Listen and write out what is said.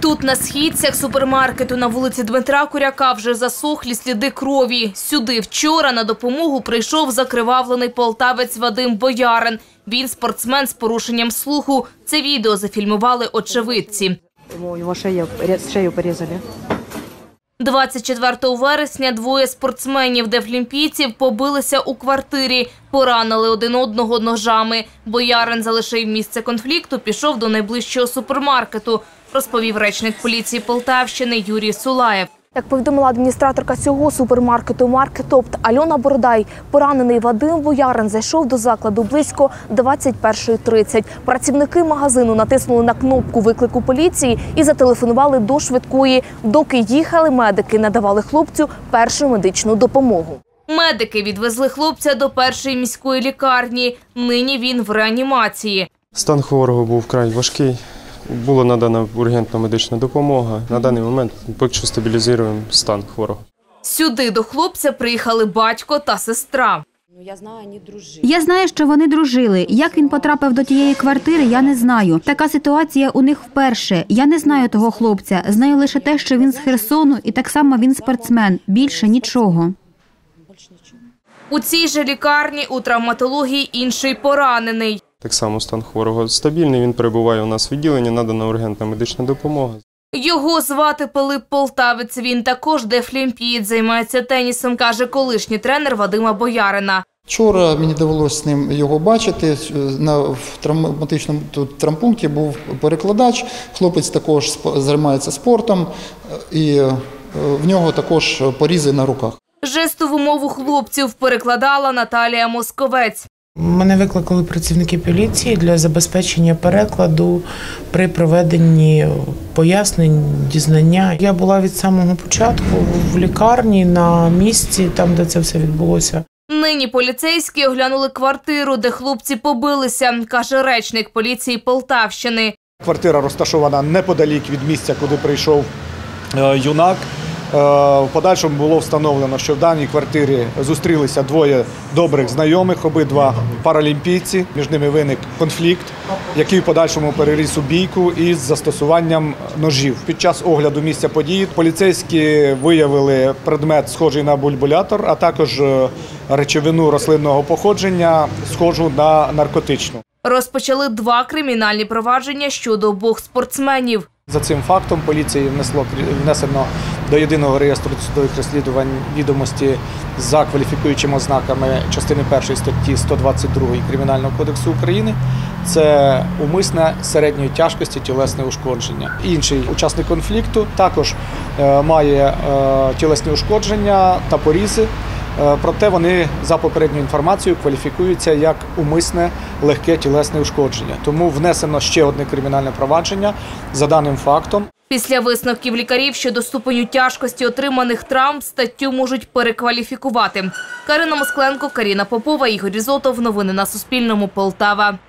Тут на східцях супермаркету на вулиці Дмитра Куряка вже засохлі сліди крові. Сюди вчора на допомогу прийшов закривавлений полтавець Вадим Боярин. Він спортсмен з порушенням слуху. Це відео зафільмували очевидці. Його шею порізали. 24 вересня двоє спортсменів дефлімпійців побилися у квартирі, поранили один одного ножами. Боярин залишив місце конфлікту, пішов до найближчого супермаркету, розповів речник поліції Полтавщини Юрій Сулаєв. Як повідомила адміністраторка цього супермаркету «Маркетопт» Альона Бородай, поранений Вадим Боярин зайшов до закладу близько 21:30. Працівники магазину натиснули на кнопку виклику поліції і зателефонували до швидкої. Доки їхали, медики надавали хлопцю першу медичну допомогу. Медики відвезли хлопця до першої міської лікарні. Нині він в реанімації. Стан хворого був вкрай важкий. Була надана ургентна медична допомога. На даний момент поки що стабілізуємо стан хворого. Сюди до хлопця приїхали батько та сестра. Я знаю, що вони дружили. Як він потрапив до тієї квартири, я не знаю. Така ситуація у них вперше. Я не знаю того хлопця. Знаю лише те, що він з Херсону і так само він спортсмен. Більше нічого. У цій же лікарні у травматології інший поранений. Так само стан хворого стабільний, він перебуває у нас в відділенні, надана ургентна медична допомога. Його звати Пилип Полтавець. Він також дефлімпієць, займається тенісом, каже колишній тренер Вадима Боярина. Вчора мені довелося з ним його бачити. В травматичному травмпункті був перекладач. Хлопець також займається спортом і в нього також порізи на руках. Жестову мову хлопців перекладала Наталія Московець. Мене викликали працівники поліції для забезпечення перекладу при проведенні пояснень, дізнання. Я була від самого початку в лікарні на місці, там, де це все відбулося. Нині поліцейські оглянули квартиру, де хлопці побилися, каже речник поліції Полтавщини. Квартира розташована неподалік від місця, куди прийшов юнак. В подальшому було встановлено, що в даній квартирі зустрілися двоє добрих знайомих, обидва паралімпійці. Між ними виник конфлікт, який в подальшому переріс у бійку із застосуванням ножів. Під час огляду місця події поліцейські виявили предмет, схожий на бульбулятор, а також речовину рослинного походження, схожу на наркотичну. Розпочали 2 кримінальні провадження щодо обох спортсменів. За цим фактом поліції внесено до єдиного реєстру досудових розслідувань відомості за кваліфікуючими ознаками частини 1 статті 122 Кримінального кодексу України. Це умисне середньої тяжкості тілесне ушкодження. Інший учасник конфлікту також має тілесні ушкодження та порізи. Проте вони, за попередньою інформацією, кваліфікуються як умисне легке тілесне ушкодження. Тому внесено ще одне кримінальне провадження за даним фактом. Після висновків лікарів щодо ступеню тяжкості отриманих травм статтю можуть перекваліфікувати. Карина Москленко, Каріна Попова, Ігор Різотов. Новини на Суспільному. Полтава.